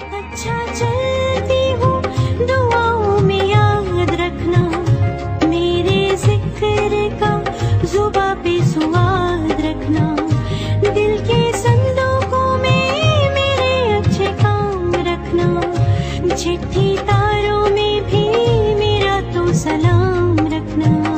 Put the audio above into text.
अच्छा चलती हूँ दुआओं में याद रखना, मेरे जिक्र का जुबां पे स्वाद रखना, दिल के संदूकों में मेरे अच्छे काम रखना, चिट्ठी तारों में भी मेरा तो सलाम रखना।